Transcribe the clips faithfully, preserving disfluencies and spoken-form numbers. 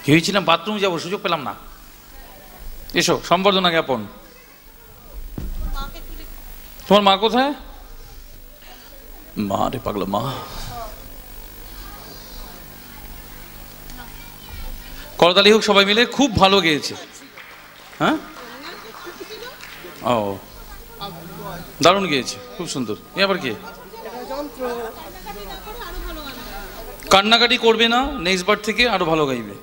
ভেবেছিলাম বাথরুম যাবো, সুযোগ পেলাম না। এসো, সম্বর্ধনা জ্ঞাপন। তোমার মা কোথায়? মা রে পাগলা মা। করতালি হোক সবাই মিলে, খুব ভালো গেয়েছে। হ্যাঁ, ও দারুণ গেয়েছে, খুব সুন্দর। এ আবার কে? কান্নাকাটি করবে না, নেক্সট বার থেকে আরো ভালো গাইবে।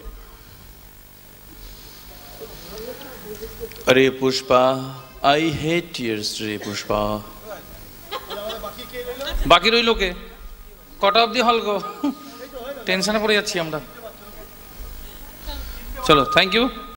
আরে পুষ্পা, আই হেট টিয়ার্স রে পুষ্পা। বাকি রইল কে? কটা অব্দি হল গো? টেনশনে পড়ে যাচ্ছি আমরা। চলো, থ্যাংক ইউ।